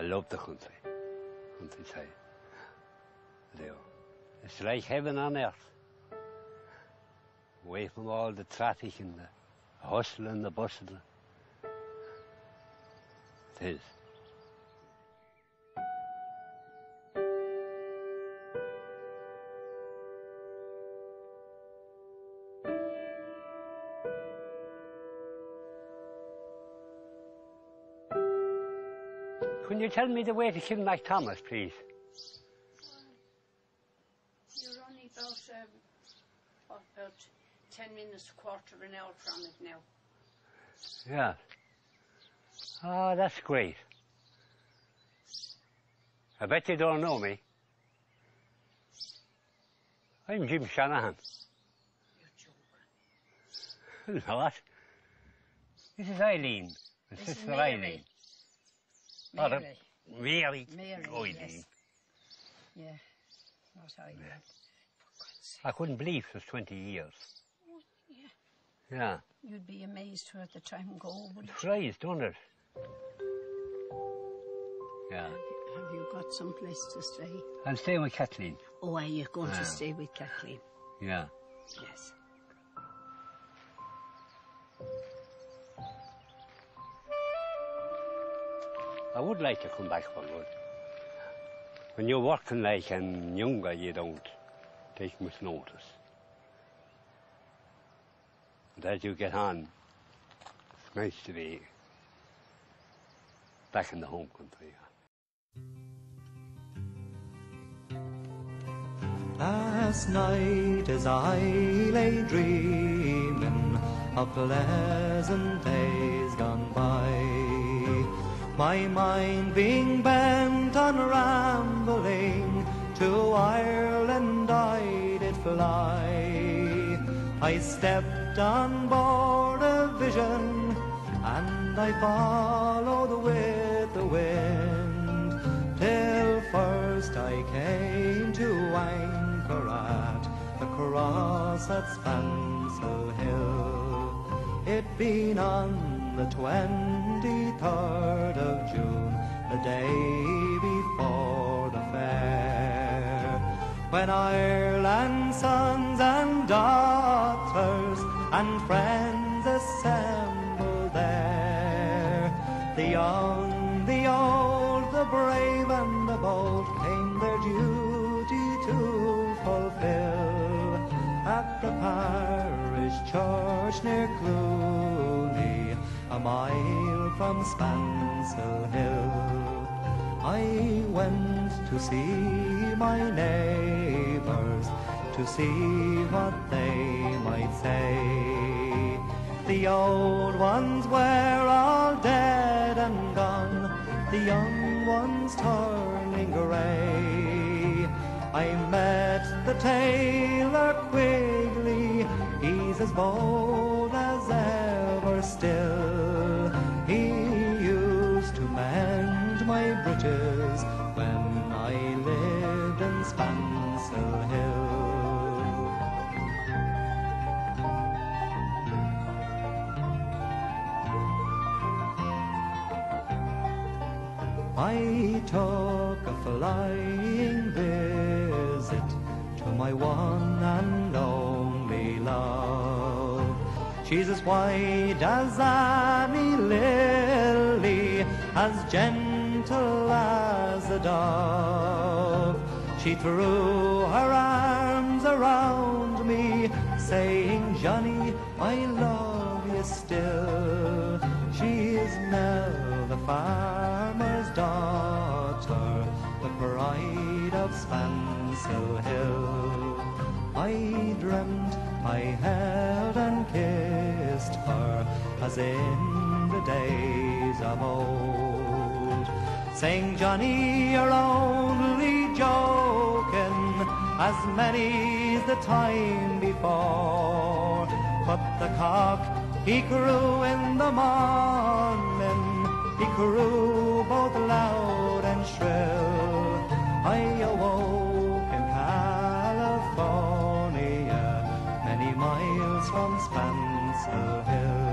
I love the countryside. I do. It's like heaven on earth. Away from all the traffic and the hustle and the bustle. It is. Can you tell me the way to Kilmac Thomas, please? You're only about 10 minutes, quarter of an hour from it now. Yeah. Oh, that's great. I bet you don't know me. I'm James Shanahan. You're joking. Not. This is Eileen, my sister Eileen. Mary. Mary. Mary, Eileen. yes. Yeah, not Eileen. Yeah. I couldn't believe it was 20 years. Oh, yeah. Yeah. You'd be amazed to let the time go, wouldn't It you? flies, don't it? Yeah. Have you got some place to stay? I'm staying with Kathleen. Oh, are you going to stay with Kathleen? Yeah. Yes. I would like to come back for good. When you're working like and younger, you don't take much notice. But as you get on, it's nice to be back in the home country. Last night as I lay dreaming of pleasant days gone by, my mind being bent on rambling, to Ireland I did fly. I stepped on board a vision, and I followed with the wind, till first I came to anchor at the cross at Spansel Hill. It being on the 23rd of June, the day before the fair, when Ireland's sons and daughters and friends assembled there. The young, the old, the brave and the bold came their duty to fulfill at the parish church near Clooney, a mile from Spansel Hill. I went to see my neighbours, to see what they might say. The old ones were all dead and gone, the young ones turning grey. I met the tailor Quigley, he's as bold as ever still. He used to mend my breeches when I lived in Spansel Hill. I took a flying visit to my one and only love. She's as white as any lily, as gentle as a dove. She threw her arms around me, saying, Johnny, I love you still. She is Nell, the farmer's daughter, the pride of Spansel Hill. I dreamt I held and kissed her, as in the days of old, saying, Johnny, you're only joking, as many's the time before. But the cock, he crew in the morning, he crew both loud and shrill. I awoke in California, many miles from Spansel Hill.